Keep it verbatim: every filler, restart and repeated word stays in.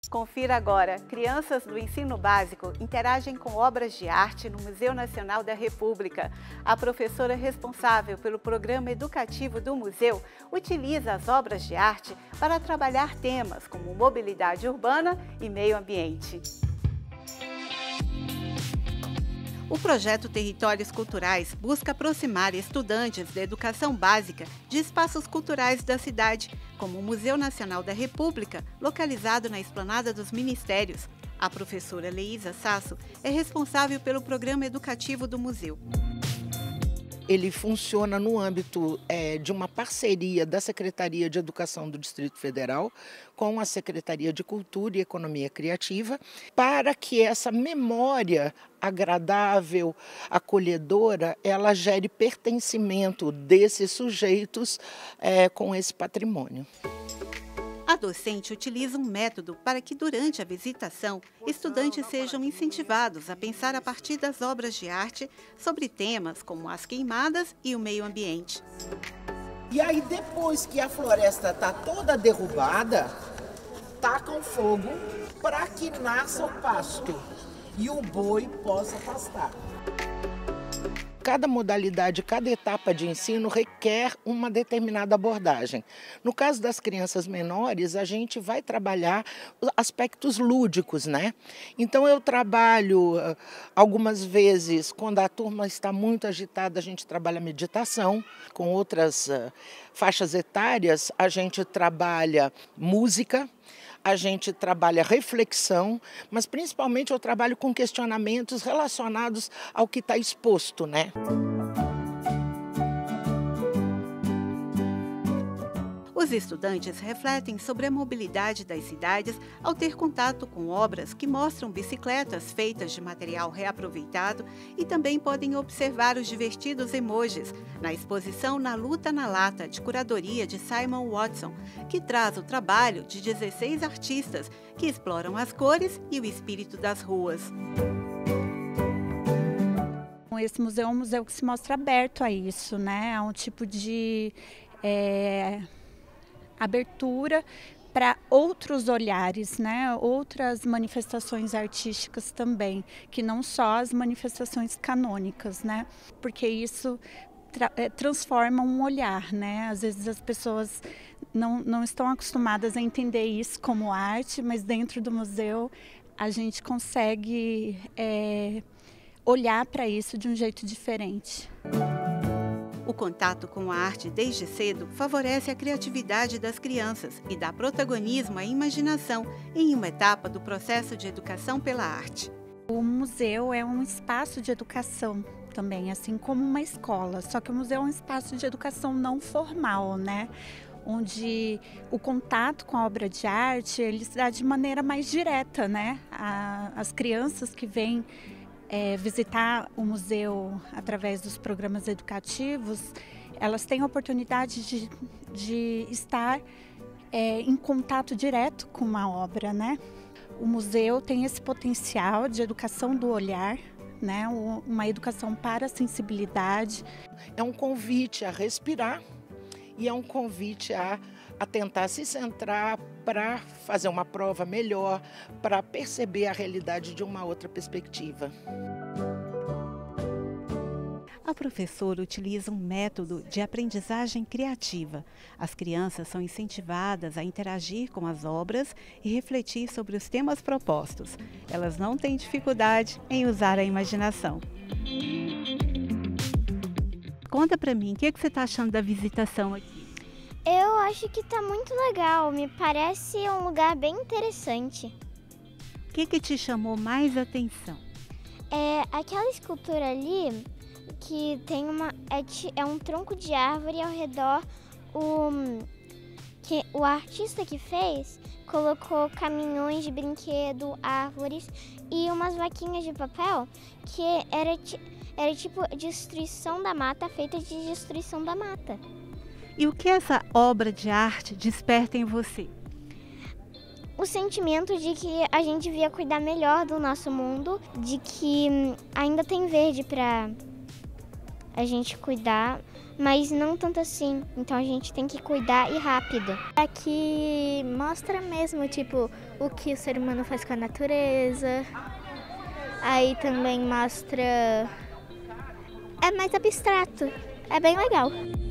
Confira agora, crianças do ensino básico interagem com obras de arte no Museu Nacional da República. A professora responsável pelo programa educativo do museu utiliza as obras de arte para trabalhar temas como mobilidade urbana e meio ambiente. O projeto Territórios Culturais busca aproximar estudantes da educação básica de espaços culturais da cidade, como o Museu Nacional da República, localizado na Esplanada dos Ministérios. A professora Leísa Sasso é responsável pelo programa educativo do museu. Ele funciona no âmbito é, de uma parceria da Secretaria de Educação do Distrito Federal com a Secretaria de Cultura e Economia Criativa, para que essa memória agradável, acolhedora, ela gere pertencimento desses sujeitos é, com esse patrimônio. A docente utiliza um método para que, durante a visitação, estudantes sejam incentivados a pensar a partir das obras de arte sobre temas como as queimadas e o meio ambiente. E aí, depois que a floresta está toda derrubada, tacam fogo para que nasça o pasto e o boi possa pastar. Cada modalidade, cada etapa de ensino requer uma determinada abordagem. No caso das crianças menores, a gente vai trabalhar aspectos lúdicos, né? Então eu trabalho algumas vezes, quando a turma está muito agitada, a gente trabalha meditação. Com outras faixas etárias, a gente trabalha música. A gente trabalha reflexão, mas principalmente eu trabalho com questionamentos relacionados ao que está exposto, né? Os estudantes refletem sobre a mobilidade das cidades ao ter contato com obras que mostram bicicletas feitas de material reaproveitado e também podem observar os divertidos emojis na exposição Na Luta na Lata, de curadoria de Simon Watson, que traz o trabalho de dezesseis artistas que exploram as cores e o espírito das ruas. Esse museu é um museu que se mostra aberto a isso, né? É um tipo de é, abertura para outros olhares, né? Outras manifestações artísticas também, que não só as manifestações canônicas, né? Porque isso tra transforma um olhar, né? Às vezes as pessoas não, não estão acostumadas a entender isso como arte, mas dentro do museu a gente consegue é, olhar para isso de um jeito diferente. O contato com a arte desde cedo favorece a criatividade das crianças e dá protagonismo à imaginação em uma etapa do processo de educação pela arte. O museu é um espaço de educação também, assim como uma escola, só que o museu é um espaço de educação não formal, né? Onde o contato com a obra de arte ele se dá de maneira mais direta, né? A, as crianças que vêm É, visitar o museu através dos programas educativos, elas têm a oportunidade de, de estar é, em contato direto com a obra, né? O museu tem esse potencial de educação do olhar, né? Uma educação para a sensibilidade. É um convite a respirar e é um convite a, a tentar se centrar para fazer uma prova melhor, para perceber a realidade de uma outra perspectiva. A professora utiliza um método de aprendizagem criativa. As crianças são incentivadas a interagir com as obras e refletir sobre os temas propostos. Elas não têm dificuldade em usar a imaginação. Conta para mim, o que, é que você está achando da visitação aqui? Eu acho que tá muito legal, me parece um lugar bem interessante. O que, que te chamou mais atenção? É aquela escultura ali que tem uma é, é um tronco de árvore e ao redor o que o artista que fez colocou caminhões de brinquedo, árvores e umas vaquinhas de papel que era era tipo destruição da mata, feita de destruição da mata. E o que essa obra de arte desperta em você? O sentimento de que a gente devia cuidar melhor do nosso mundo, de que ainda tem verde para a gente cuidar, mas não tanto assim. Então a gente tem que cuidar e rápido. Aqui mostra mesmo, tipo, o que o ser humano faz com a natureza. Aí também mostra... É mais abstrato. É bem legal.